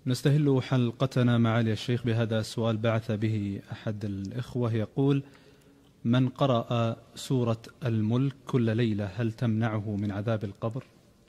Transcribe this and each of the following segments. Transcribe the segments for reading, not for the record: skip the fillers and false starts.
نستهل حلقتنا معالي الشيخ بهذا السؤال بعث به أحد الإخوة يقول: من قرأ سورة الملك كل ليلة هل تمنعه من عذاب القبر؟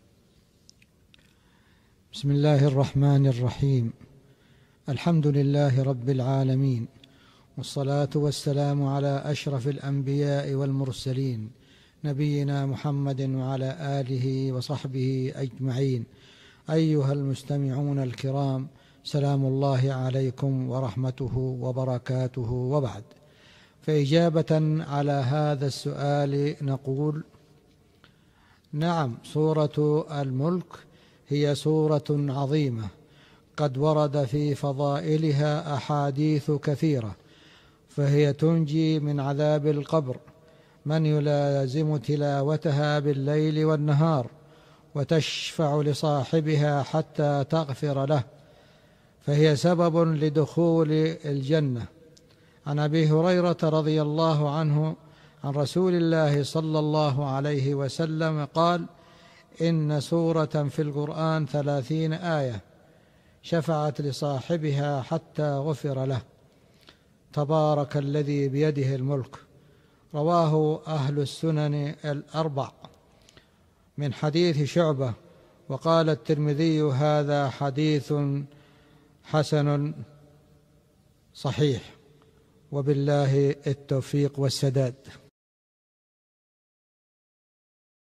بسم الله الرحمن الرحيم. الحمد لله رب العالمين، والصلاة والسلام على أشرف الأنبياء والمرسلين نبينا محمد وعلى آله وصحبه أجمعين. أيها المستمعون الكرام، سلام الله عليكم ورحمته وبركاته، وبعد. فإجابة على هذا السؤال نقول: نعم، سورة الملك هي سورة عظيمة قد ورد في فضائلها أحاديث كثيرة، فهي تنجي من عذاب القبر من يلازم تلاوتها بالليل والنهار، وتشفع لصاحبها حتى تغفر له، فهي سبب لدخول الجنة. عن أبي هريرة رضي الله عنه عن رسول الله صلى الله عليه وسلم قال: إن سورة في القرآن 30 آية شفعت لصاحبها حتى غفر له. تبارك الذي بيده الملك. رواه أهل السنن الأربع من حديث شعبة، وقال الترمذي: هذا حديث حسن صحيح، وبالله التوفيق والسداد.